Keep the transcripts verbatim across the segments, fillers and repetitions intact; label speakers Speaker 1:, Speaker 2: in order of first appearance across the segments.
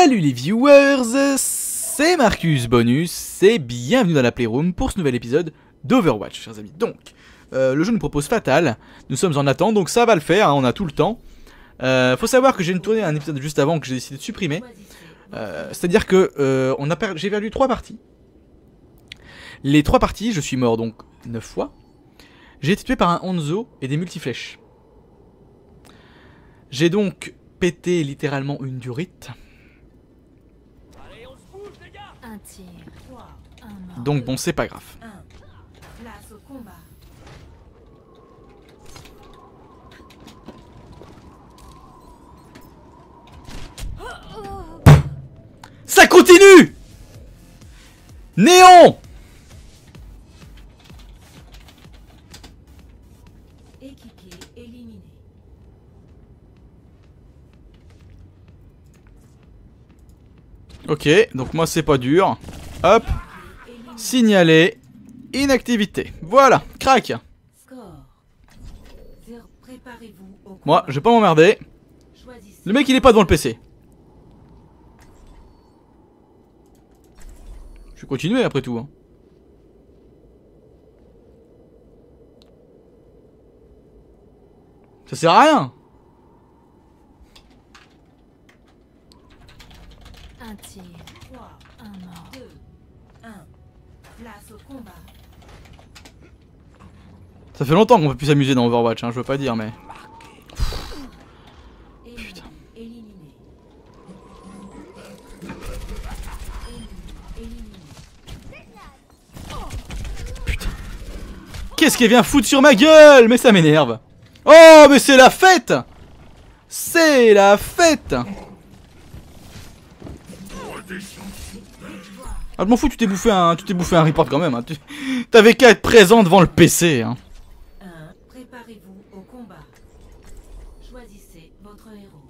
Speaker 1: Salut les viewers, c'est Marcus Bonus et bienvenue dans la Playroom pour ce nouvel épisode d'Overwatch, chers amis. Donc, euh, le jeu nous propose Fatal, nous sommes en attente, donc ça va le faire, hein, on a tout le temps. Euh, faut savoir que j'ai tourné un épisode juste avant que j'ai décidé de supprimer. Euh, C'est-à-dire que euh, on a per j'ai perdu trois parties. Les trois parties, je suis mort donc neuf fois. J'ai été tué par un Hanzo et des multiflèches. J'ai donc pété littéralement une durite.
Speaker 2: Un tir, un mort.
Speaker 1: Donc bon, c'est pas grave.
Speaker 2: Place au combat.
Speaker 1: Ça continue! Néon!
Speaker 2: Équipier éliminé.
Speaker 1: Ok, donc moi c'est pas dur. Hop, signaler, inactivité. Voilà, crac.
Speaker 2: Score. Préparez-vous au combat.
Speaker 1: Moi, je vais pas m'emmerder.
Speaker 2: Choisissez.
Speaker 1: Le mec il est pas devant le P C. Je vais continuer après tout. Hein. Ça sert à rien.
Speaker 2: Un tir, trois, un mort. Deux, un. Place au combat.
Speaker 1: Ça fait longtemps qu'on peut plus s'amuser dans Overwatch, hein, je veux pas dire mais...
Speaker 2: Putain. Éliminé.
Speaker 1: Qu'est-ce qu'elle vient foutre sur ma gueule? Mais ça m'énerve. Oh mais c'est la fête. C'est la fête. Ah je m'en fous, tu t'es bouffé un, tu t'es bouffé un report quand même. Hein. Tu t'avais qu'à être présent devant le P C. Hein.
Speaker 2: un. Préparez-vous au combat. Choisissez votre héros.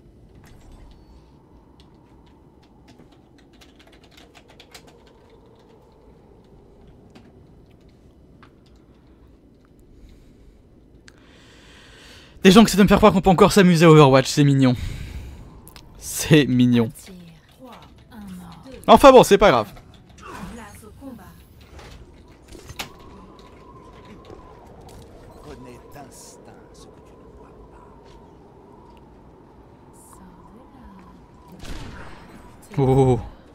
Speaker 1: Des gens qui essaient de me faire croire qu'on peut encore s'amuser à Overwatch, c'est mignon. C'est mignon.
Speaker 2: Un tir, trois, un mort. Deux.
Speaker 1: Enfin bon, c'est pas grave.
Speaker 2: Place au combat.
Speaker 3: Connais d'instinct ce que tu ne vois pas.
Speaker 2: Sors de là.
Speaker 1: Oh.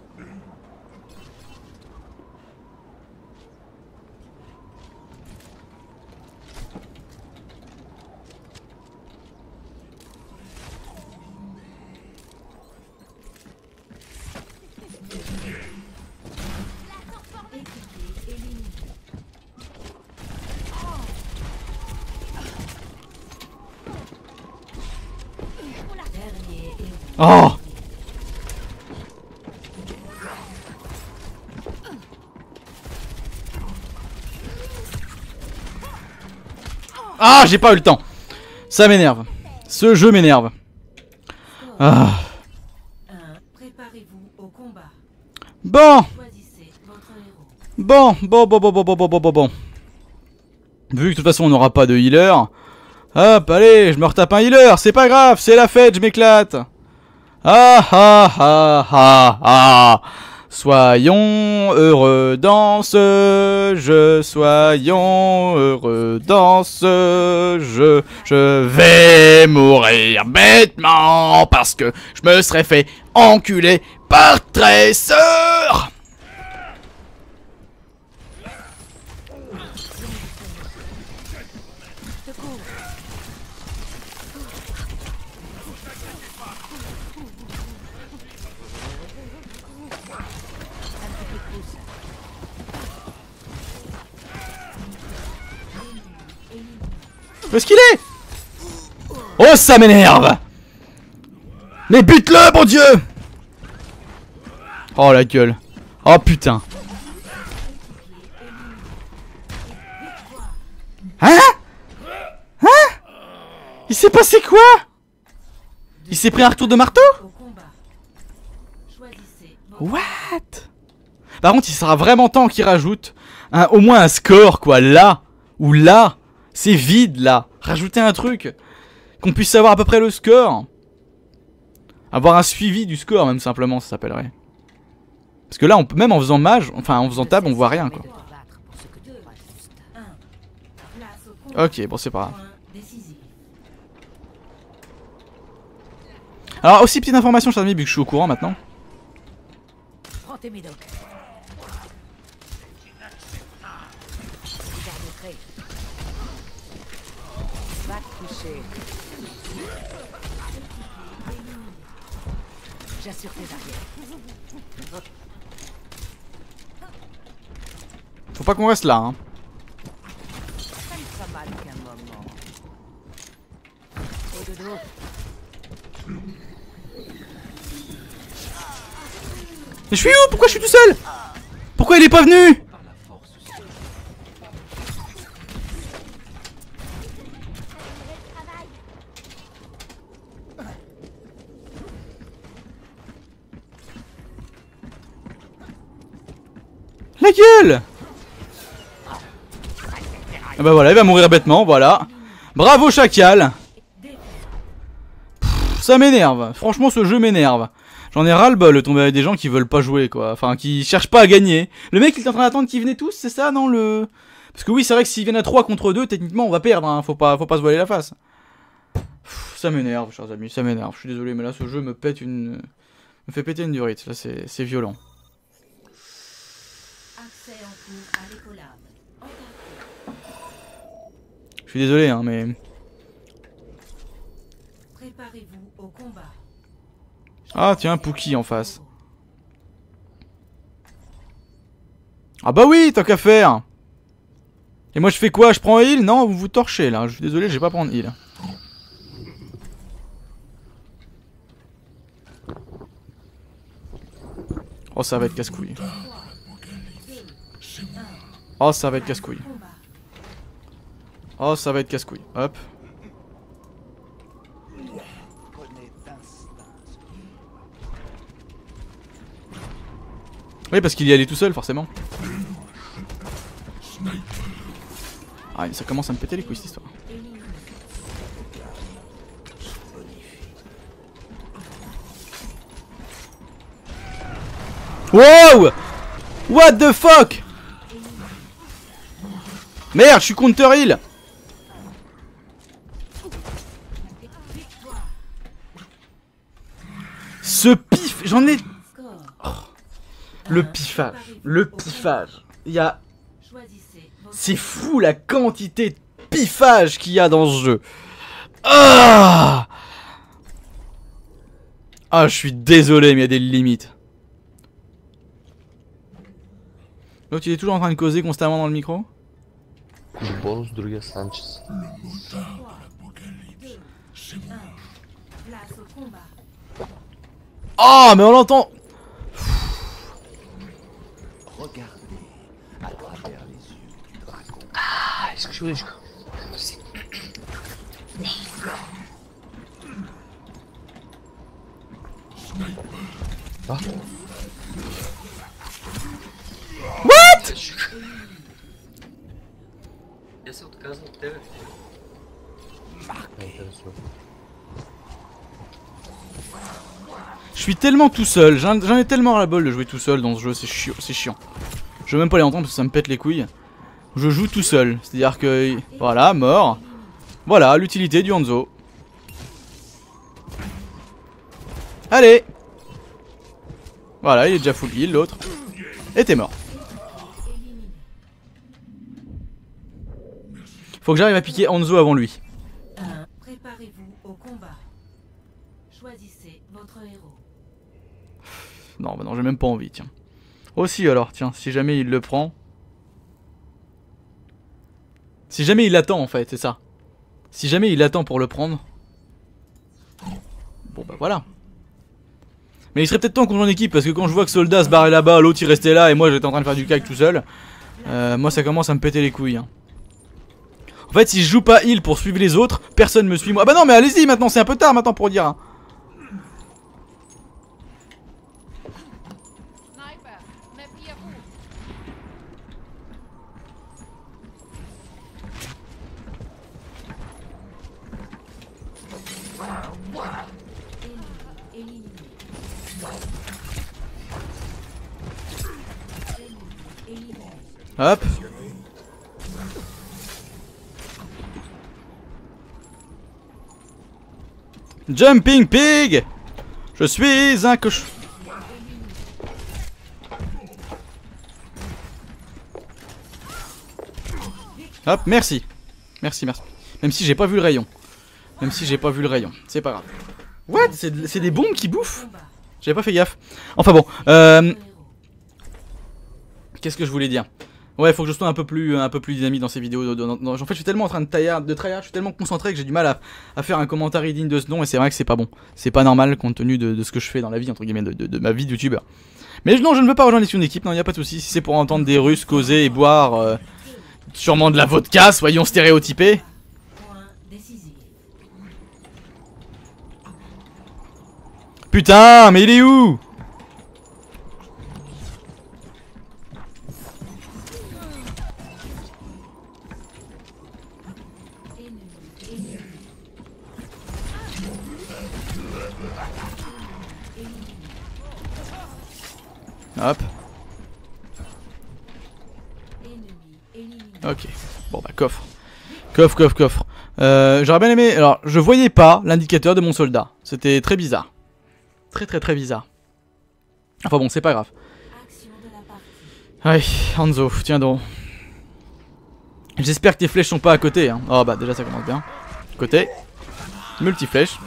Speaker 2: Équipier éliminé. Dernier héros.
Speaker 1: Oh. Ah, j'ai pas eu le temps. Ça m'énerve. Ce jeu m'énerve. Ah.
Speaker 2: un. Préparez-vous au combat.
Speaker 1: Bon.
Speaker 2: Choisissez votre héros.
Speaker 1: Bon, bon, bon, bon, bon, bon, bon, bon, bon, bon. Vu que de toute façon on n'aura pas de healer. Hop, allez, je me retape un healer. C'est pas grave, c'est la fête, je m'éclate. Ah ah ah ah ah. Soyons heureux dans ce jeu, soyons heureux dans ce jeu. Je vais mourir bêtement parce que je me serais fait enculer par Tracer. Où est-ce qu'il est? Oh ça m'énerve. Mais bute-le bon Dieu. Oh la gueule. Oh putain. Hein? Hein? Il s'est passé quoi? Il s'est pris un retour de marteau?
Speaker 2: Au combat. Choisissez votre
Speaker 1: What? Par contre il sera vraiment temps qu'il rajoute un, au moins un score quoi, là. Ou là. C'est vide là. Rajoutez un truc. Qu'on puisse savoir à peu près le score. Avoir un suivi du score même simplement ça s'appellerait. Parce que là on peut, même en faisant mage, enfin en faisant table on voit rien quoi. Ok bon c'est pas grave. Alors aussi petite information chers amis vu que je suis au courant maintenant.
Speaker 4: Prends tes médocs. Va te coucher. J'assure tes arrières.
Speaker 1: Faut pas qu'on reste là hein.
Speaker 4: Ça me fera mal qu'un moment. Au dodo.
Speaker 1: Mais je suis où? Pourquoi je suis tout seul? Pourquoi il est pas venu? La gueule! Ah bah voilà, il va mourir bêtement, voilà. Bravo chacal. Pff, ça m'énerve, franchement ce jeu m'énerve. J'en ai ras le bol de tomber avec des gens qui veulent pas jouer quoi, enfin qui cherchent pas à gagner. Le mec il est en train d'attendre qu'ils venaient tous, c'est ça non le... Parce que oui c'est vrai que s'ils viennent à trois contre deux, techniquement on va perdre, hein. faut, pas, faut pas se voiler la face. Pff, ça m'énerve chers amis, ça m'énerve, je suis désolé mais là ce jeu me pète une... me fait péter une durite, là c'est violent. Je suis désolé hein mais...
Speaker 2: Préparez-vous au combat.
Speaker 1: Ah tiens, Pookie en face. Ah bah oui, tant qu'à faire. Et moi je fais quoi? Je prends heal? Non, vous vous torchez là. Je suis désolé, je vais pas prendre heal. Oh ça va être casse-couille. Oh ça va être casse-couille. Oh ça va être casse-couille. Hop. Oui parce qu'il y allait tout seul forcément. Ah ça commence à me péter les couilles cette histoire. Wow! What the fuck? Merde, je suis counter heal. Ce pif, j'en ai... Oh. Le pifage, le pifage. Il y a... C'est fou la quantité de pifage qu'il y a dans ce jeu. Ah, ah je suis désolé mais il y a des limites. L'autre il est toujours en train de causer constamment dans le micro.
Speaker 5: Bonus Druga Sanchez.
Speaker 1: Oh mais on l'entend.
Speaker 3: Regardez à travers les yeux du dragon.
Speaker 5: Ah, est-ce que je voulais jouer? Ah.
Speaker 1: What? Je suis tellement tout seul, j'en ai tellement ras la bol de jouer tout seul dans ce jeu, c'est chiant, c'est chiant. Je veux même pas les entendre parce que ça me pète les couilles. Je joue tout seul, c'est-à-dire que... Voilà, mort. Voilà, l'utilité du Hanzo. Allez. Voilà, il est déjà full heal, l'autre. Et t'es mort. Faut que j'arrive à piquer Hanzo avant lui.
Speaker 2: Préparez-vous au combat. Choisissez votre héros.
Speaker 1: Non, bah non, j'ai même pas envie, tiens. Aussi alors, tiens, si jamais il le prend. Si jamais il attend en fait, c'est ça. Si jamais il attend pour le prendre. Bon bah voilà. Mais il serait peut-être temps qu'on joue en équipe parce que quand je vois que Soldat se barrait là-bas, l'autre il restait là et moi j'étais en train de faire du cac tout seul. Euh, moi ça commence à me péter les couilles. Hein. En fait si je joue pas heal pour suivre les autres, personne me suit moi. Ah bah non mais allez-y maintenant, c'est un peu tard maintenant pour dire. Hein. Hop. Jumping Pig. Je suis un cochon. Hop, merci. Merci, merci. Même si j'ai pas vu le rayon. Même si j'ai pas vu le rayon. C'est pas grave. What? C'est des bombes qui bouffent? J'avais pas fait gaffe. Enfin bon. Euh... Qu'est-ce que je voulais dire? Ouais, faut que je sois un peu plus, un peu plus dynamique dans ces vidéos. En fait, je suis tellement en train de tryhard, de tryhard, je suis tellement concentré que j'ai du mal à, à faire un commentaire digne de ce nom. Et c'est vrai que c'est pas bon. C'est pas normal compte tenu de, de ce que je fais dans la vie, entre guillemets, de, de, de ma vie de youtubeur. Mais non, je ne veux pas rejoindre les d'équipe, non, y a pas de soucis. Si c'est pour entendre des Russes causer et boire euh, sûrement de la vodka, soyons stéréotypés. Putain, mais il est où? Hop. Ok. Bon bah coffre. Coffre, coffre, coffre. Euh, J'aurais bien aimé... Alors, je voyais pas l'indicateur de mon soldat. C'était très bizarre. Très très très bizarre. Enfin bon, c'est pas grave. Ouais, Hanzo, tiens donc. J'espère que tes flèches sont pas à côté. Hein. Oh bah déjà ça commence bien. Côté. Multi-flèche.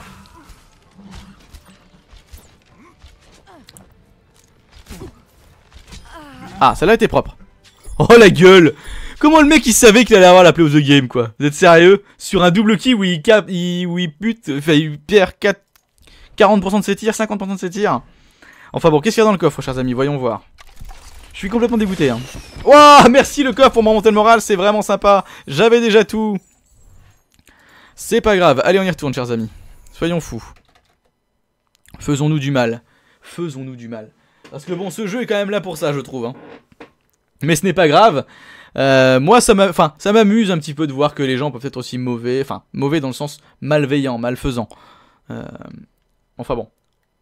Speaker 1: Ah, celle-là était propre. Oh la gueule! Comment le mec il savait qu'il allait avoir la play of the game quoi? Vous êtes sérieux? Sur un double kill où il cap, il, où il bute, enfin il perd quatre, quarante pour cent de ses tirs, cinquante pour cent de ses tirs. Enfin bon, qu'est-ce qu'il y a dans le coffre, chers amis? Voyons voir. Je suis complètement dégoûté. Hein. Wow, merci le coffre pour m'augmenter le moral, c'est vraiment sympa. J'avais déjà tout. C'est pas grave. Allez, on y retourne, chers amis. Soyons fous. Faisons-nous du mal. Faisons-nous du mal. Parce que bon, ce jeu est quand même là pour ça, je trouve. Hein. Mais ce n'est pas grave. Euh, moi, ça m'amuse un petit peu de voir que les gens peuvent être aussi mauvais. Enfin, mauvais dans le sens malveillant, malfaisant. Euh, enfin bon.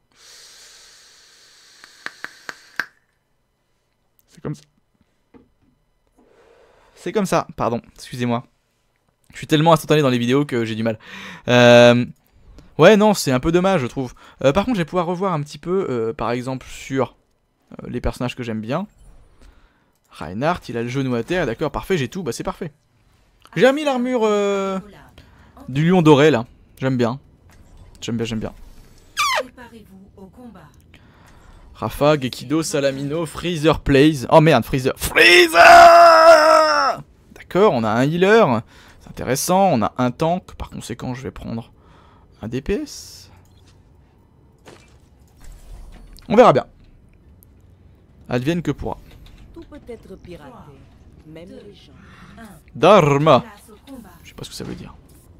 Speaker 1: C'est comme ça. C'est comme ça, pardon, excusez-moi. Je suis tellement instantané dans les vidéos que j'ai du mal. Euh... Ouais, non, c'est un peu dommage, je trouve. Euh, par contre, je vais pouvoir revoir un petit peu, euh, par exemple, sur euh, les personnages que j'aime bien. Reinhardt, il a le genou à terre, d'accord, parfait, j'ai tout, bah c'est parfait. J'ai remis l'armure euh, du lion doré, là. J'aime bien. J'aime bien, j'aime bien. Rafa, Gekido, Salamino, Freezer Plays. Oh merde, Freezer. Freezer! D'accord, on a un healer. C'est intéressant, on a un tank. Par conséquent, je vais prendre un D P S. On verra bien. Advienne que pourra.
Speaker 4: Tout peut être piraté, même les gens.
Speaker 1: Dharma. Je sais pas ce que ça veut dire.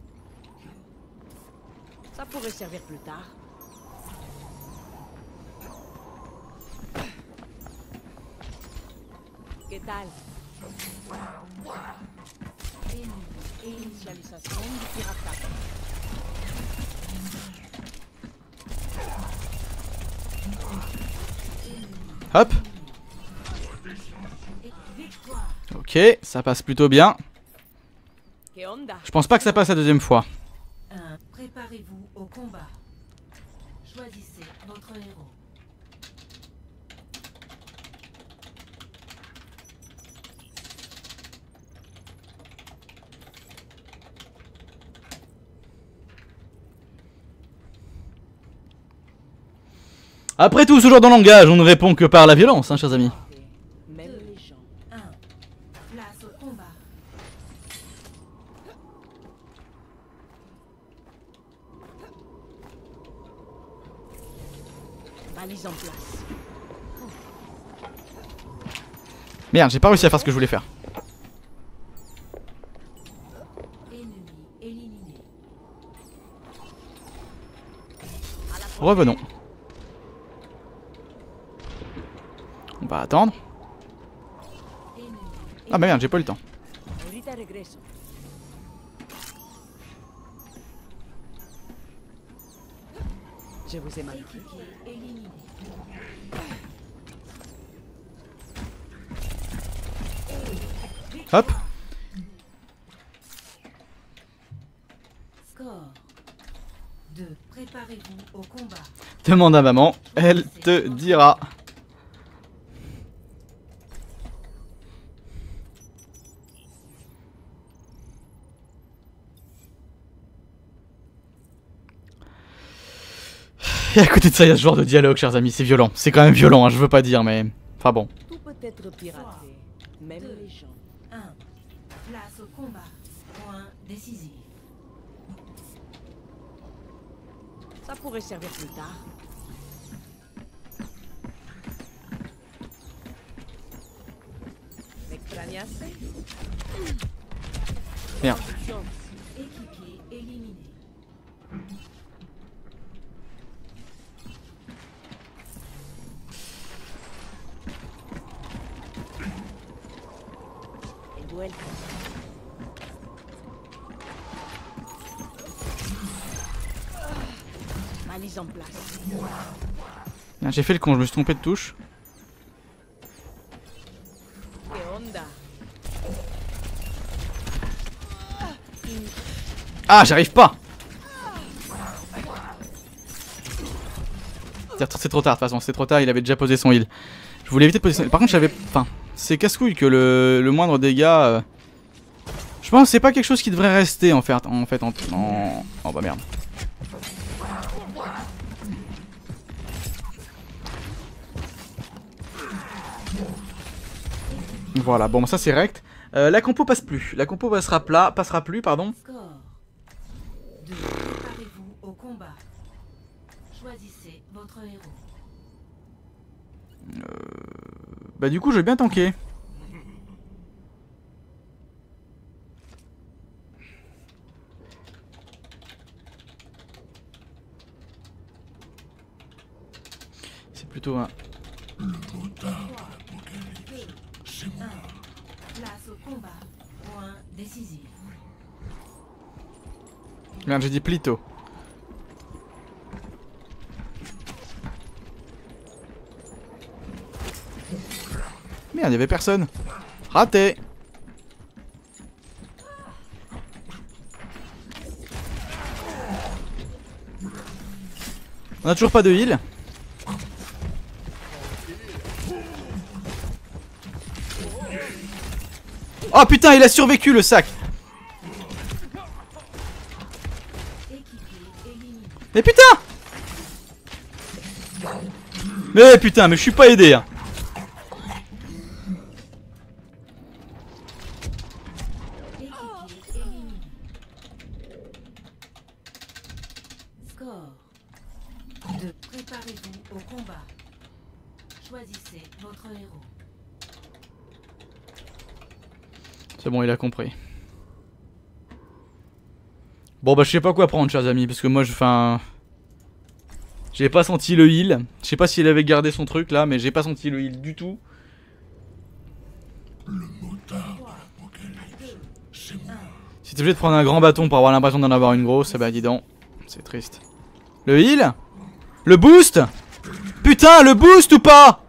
Speaker 4: Ça pourrait servir plus tard. ¿Qué tal? Initialisation du piratage.
Speaker 1: Hop. Ok, ça passe plutôt bien. Je pense pas que ça passe la deuxième fois.
Speaker 2: Préparez-vous au combat. Choisissez votre héros.
Speaker 1: Après tout, ce genre de langage, on ne répond que par la violence, hein, chers amis.
Speaker 4: Même les gens.
Speaker 2: un. Place au combat.
Speaker 4: Valise en place.
Speaker 1: Merde, j'ai pas réussi à faire ce que je voulais faire.
Speaker 2: Ennemi éliminé.
Speaker 1: Revenons. On va attendre. Ah bah merde, j'ai pas eu le temps.
Speaker 4: Ahorita regreso. Je vous ai mal pris.
Speaker 2: Équipier éliminé.
Speaker 1: Hop.
Speaker 2: Score deux. Préparez-vous au combat.
Speaker 1: Demande à maman, elle te dira. Et à côté de ça, il y a ce genre de dialogue, chers amis, c'est violent. C'est quand même violent, hein, je veux pas dire, mais... Enfin bon.
Speaker 4: Tout peut être piraté, même
Speaker 2: Deux.
Speaker 4: les gens.
Speaker 2: un. Place au combat. Point décisif.
Speaker 4: Ça pourrait servir plus tard. ¿M'extrañaste?
Speaker 1: Merde.
Speaker 2: Équipier éliminé.
Speaker 4: El duelo. Ma mise en place.
Speaker 1: J'ai fait le con, je me suis trompé de touche.
Speaker 4: ¿Qué onda?
Speaker 1: Ah, j'arrive pas. C'est trop tard, de toute façon, c'est trop tard, il avait déjà posé son heal. Je voulais éviter de poser son heal. Par contre, j'avais... Enfin, c'est casse-couille que le, le moindre dégât... Euh... Je pense que c'est pas quelque chose qui devrait rester, en fait, en... fait, en... en... Oh bah merde. Voilà, bon, ça c'est rect. Euh, la compo passe plus. La compo passera plat, passera plus, pardon.
Speaker 2: Score deux. Préparez-vous au combat. Choisissez votre héros.
Speaker 1: Bah du coup, je vais bien tanker. C'est plutôt un...
Speaker 2: Place au combat. Point décisif.
Speaker 1: Merde, j'ai dit plutôt. Merde, il y avait personne. Raté. On a toujours pas de heal. Oh putain, il a survécu le sac. Mais putain. Mais putain, mais je suis pas aidé hein.
Speaker 2: Score deux. Préparez-vous au combat. Choisissez votre héros.
Speaker 1: C'est bon, il a compris. Bon bah je sais pas quoi prendre, chers amis, parce que moi je fais un... J'ai pas senti le heal. Je sais pas s'il avait gardé son truc là, mais j'ai pas senti le heal du tout. Si t'es obligé de prendre un grand bâton pour avoir l'impression d'en avoir une grosse, bah dis donc, c'est triste. Le heal? Le boost? Putain, le boost ou pas?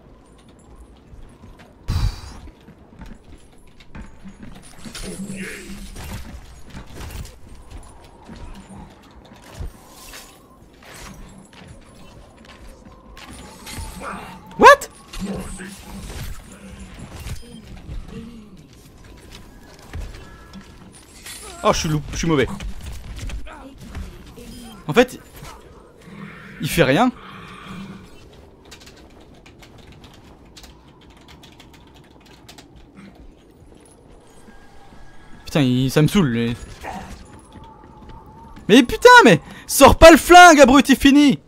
Speaker 1: What? Oh, je suis loup, je suis mauvais. En fait, il fait rien. Putain, il, ça me saoule. Mais... mais putain, mais sors pas le flingue, abruti fini.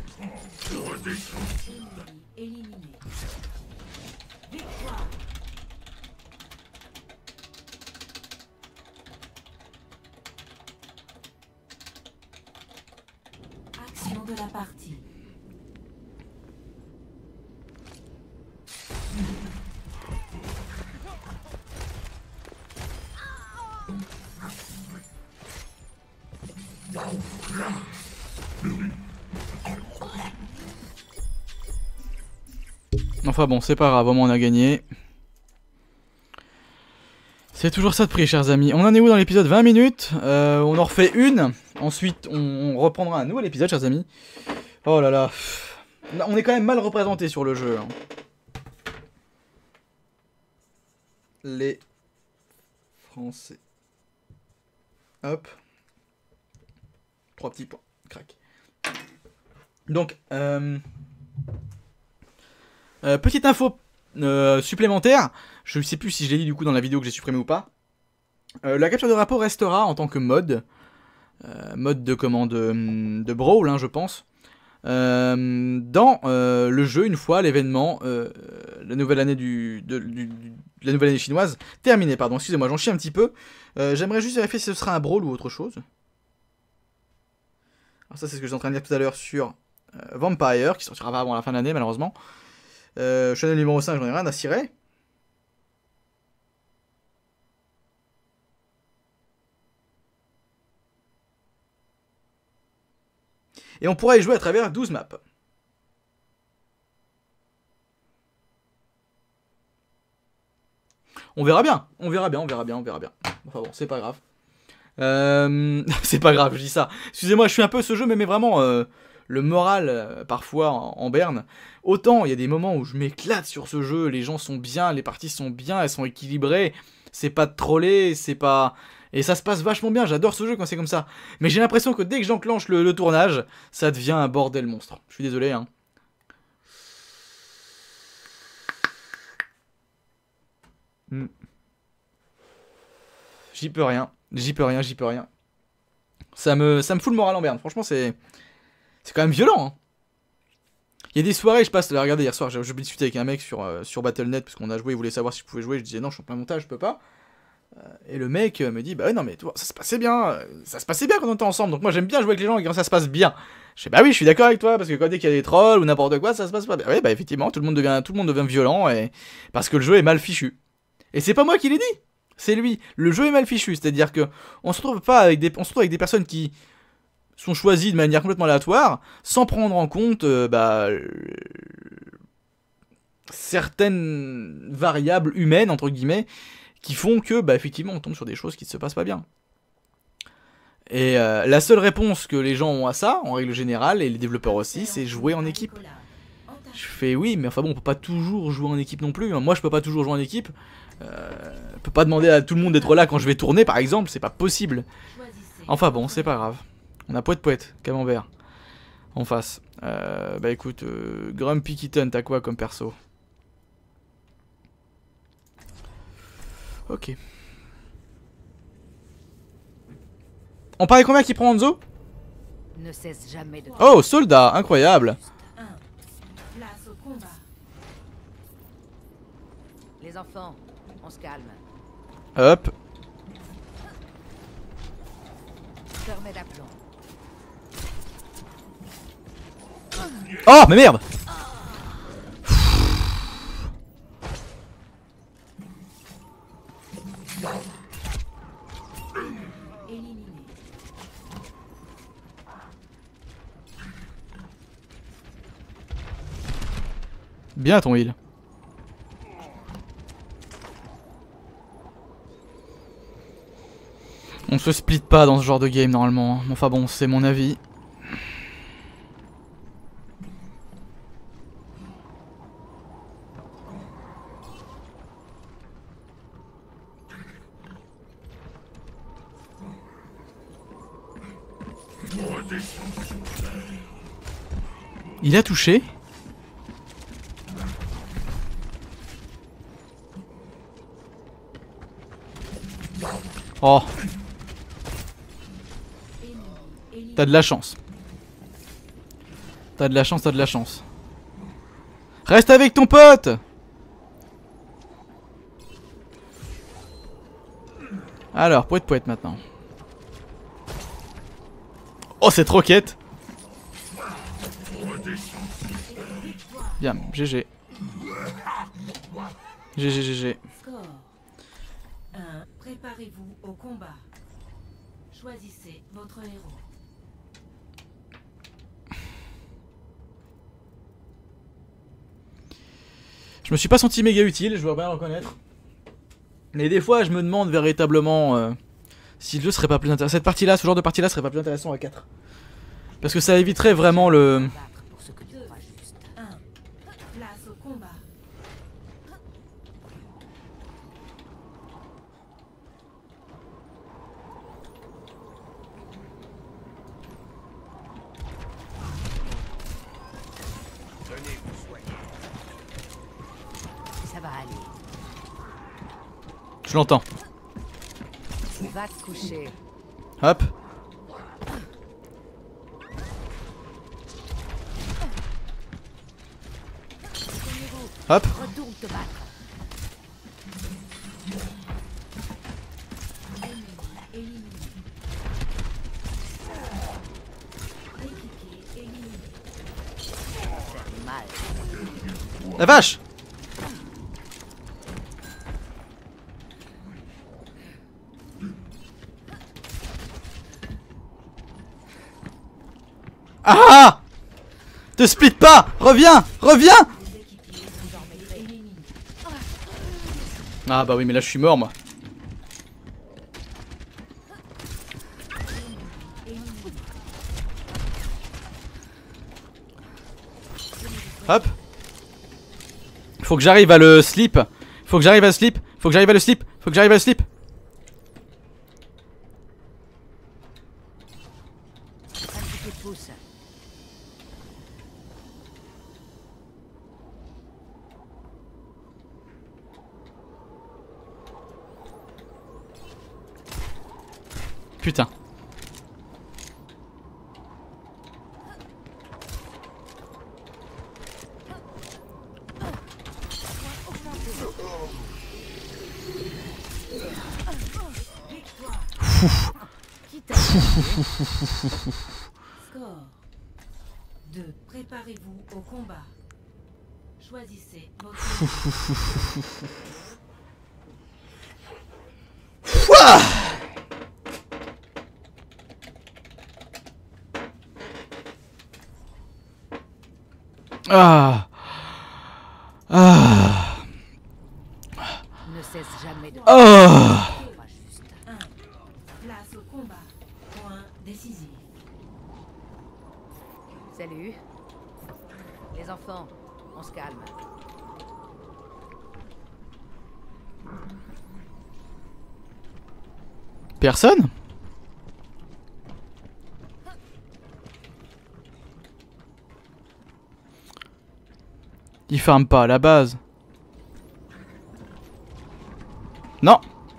Speaker 2: Action de la partie.
Speaker 1: Enfin bon, c'est pas grave, au moins on a gagné. C'est toujours ça de prix, chers amis. On en est où dans l'épisode? vingt minutes. Euh, on en refait une. Ensuite, on, on reprendra un nouvel épisode, chers amis. Oh là là. On est quand même mal représenté sur le jeu. Hein. Les Français. Hop. Trois petits points. Crac. Donc, euh... Euh, petite info euh, supplémentaire. Je ne sais plus si je l'ai dit du coup dans la vidéo que j'ai supprimée ou pas. Euh, la capture de drapeau restera en tant que mode. Euh, mode de commande de, de Brawl, hein, je pense. Euh, dans euh, le jeu, une fois l'événement, euh, la nouvelle année du, de, du, du, la nouvelle année chinoise terminée, pardon, excusez-moi, j'en chie un petit peu. Euh, J'aimerais juste vérifier si ce sera un Brawl ou autre chose. Alors ça, c'est ce que j'étais en train de dire tout à l'heure sur euh, Vampire, qui sortira pas avant la fin de l'année, malheureusement. Euh, Chanel numéro cinq, j'en ai rien à cirer. Et on pourra y jouer à travers douze maps. On verra bien, on verra bien, on verra bien, on verra bien. Enfin bon, c'est pas grave. Euh... c'est pas grave, je dis ça. Excusez-moi, je suis un peu ce jeu, mais, mais vraiment, euh, le moral, euh, parfois, en, en berne. Autant, il y a des moments où je m'éclate sur ce jeu, les gens sont bien, les parties sont bien, elles sont équilibrées. C'est pas de troller, c'est pas... Et ça se passe vachement bien, j'adore ce jeu quand c'est comme ça. Mais j'ai l'impression que dès que j'enclenche le, le tournage, ça devient un bordel monstre. Je suis désolé, hein. Hmm. J'y peux rien, j'y peux rien, j'y peux rien. Ça me, ça me fout le moral en berne, franchement c'est... C'est quand même violent, hein. Il y a des soirées, je passe, regardez hier soir, j'ai discuté avec un mec sur, euh, sur Battle point net, parce qu'on a joué, il voulait savoir si je pouvais jouer, je disais non, je suis en plein montage, je peux pas. Et le mec me dit, bah ouais, non mais toi, ça se passait bien, ça se passait bien quand on était ensemble, donc moi j'aime bien jouer avec les gens et quand ça se passe bien. Je sais, bah oui, je suis d'accord avec toi, parce que quand dès qu'il y a des trolls ou n'importe quoi, ça se passe pas bien. Ouais, bah effectivement, tout le monde devient, tout le monde devient violent, et... parce que le jeu est mal fichu. Et c'est pas moi qui l'ai dit, c'est lui. Le jeu est mal fichu, c'est-à-dire que on se retrouve pas avec des, on se retrouve avec des personnes qui sont choisies de manière complètement aléatoire, sans prendre en compte, euh, bah... certaines variables humaines, entre guillemets, qui font que, bah, effectivement, on tombe sur des choses qui ne se passent pas bien. Et euh, la seule réponse que les gens ont à ça, en règle générale, et les développeurs aussi, c'est jouer en équipe. Je fais oui, mais enfin bon, on peut pas toujours jouer en équipe non plus. Moi, je peux pas toujours jouer en équipe. Euh, je peux pas demander à tout le monde d'être là quand je vais tourner, par exemple, c'est pas possible. Enfin bon, c'est pas grave. On a poète poète, camembert, en face. Euh, bah écoute, euh, Grumpy Kitten, t'as quoi comme perso? Ok. On parlait combien qui prend Hanzo?
Speaker 4: Ne cesse jamais de...
Speaker 1: Oh, soldat, incroyable.
Speaker 2: Place au combat.
Speaker 4: Les enfants, on se calme.
Speaker 1: Hop.
Speaker 4: Fermez d'aplomb.
Speaker 1: Oh, mais merde.
Speaker 2: Éliminé.
Speaker 1: Bien ton heal. On se split pas dans ce genre de game normalement. Enfin bon, c'est mon avis. Il a touché. Oh. T'as de la chance. T'as de la chance, t'as de la chance. Reste avec ton pote. Alors, poète poète maintenant. Oh, cette roquette. Bien, G G. G G, G G.
Speaker 2: Score. un. Préparez-vous au combat. Choisissez votre héros.
Speaker 1: Je me suis pas senti méga utile, je dois bien le reconnaître. Mais des fois, je me demande véritablement euh, si le jeu serait pas plus intéressant. Cette partie-là, ce genre de partie-là serait pas plus intéressant à quatre. Parce que ça éviterait vraiment le...
Speaker 4: Battre pour ce que tu crois juste.
Speaker 2: un. Place au combat.
Speaker 4: Ça va aller.
Speaker 1: Je l'entends.
Speaker 4: Va te coucher.
Speaker 1: Hop. Hop.
Speaker 4: Retourne te battre. Mal.
Speaker 1: La vache! Ah! Te split pas! Reviens! Reviens! Ah bah oui, mais là je suis mort moi. Hop. Faut que j'arrive à le slip. Faut que j'arrive à le slip. Faut que j'arrive à le slip. Faut que j'arrive à le slip.
Speaker 4: Un petit coup de pouce.
Speaker 1: Putain.
Speaker 4: Qui t'a
Speaker 2: Score deux. Préparez-vous au combat. Choisissez votre...
Speaker 1: Ah. Ah.
Speaker 4: ne cesse jamais de...
Speaker 1: Ah.
Speaker 4: Crois juste.
Speaker 2: un. Place au combat. Point décisif.
Speaker 4: Salut. Les enfants, on se calme.
Speaker 1: Personne? Il farme pas à la base. Non.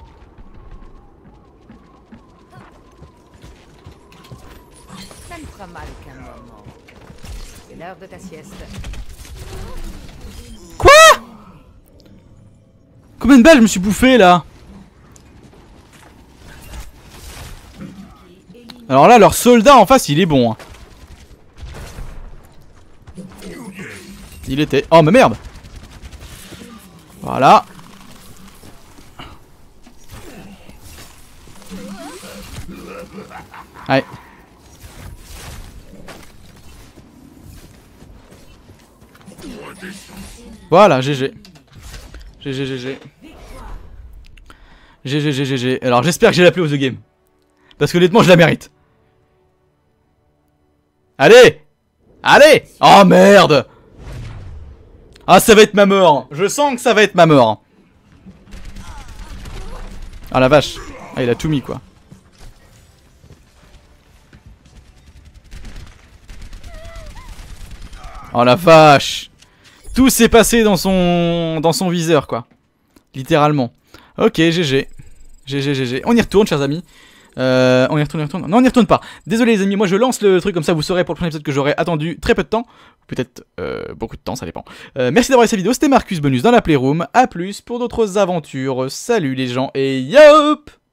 Speaker 4: Ça ne fera mal qu'un moment. C'est l'heure de ta sieste.
Speaker 1: Quoi? Combien de balles je me suis bouffé là? Alors là, leur soldat en face, il est bon. Hein. Il était... Oh mais merde. Voilà. Allez. Voilà, G G. G G, G G. G G, G G, G G. Alors j'espère que j'ai la play of the game. Parce que honnêtement, je la mérite. Allez! Allez! Oh merde! Ah, ça va être ma mort. Je sens que ça va être ma mort. Ah la vache. Ah, il a tout mis quoi. Oh la vache. Tout s'est passé dans son dans son viseur quoi. Littéralement. Ok, G G. G G, G G. On y retourne, chers amis. Euh, on y retourne, on y retourne. Non, on y retourne pas. Désolé les amis, moi je lance le truc comme ça, vous saurez pour le prochain épisode que j'aurai attendu très peu de temps. Peut-être euh, beaucoup de temps, ça dépend. Euh, merci d'avoir regardé cette vidéo, c'était Marcus Bonus dans la Playroom. A plus pour d'autres aventures. Salut les gens et yop!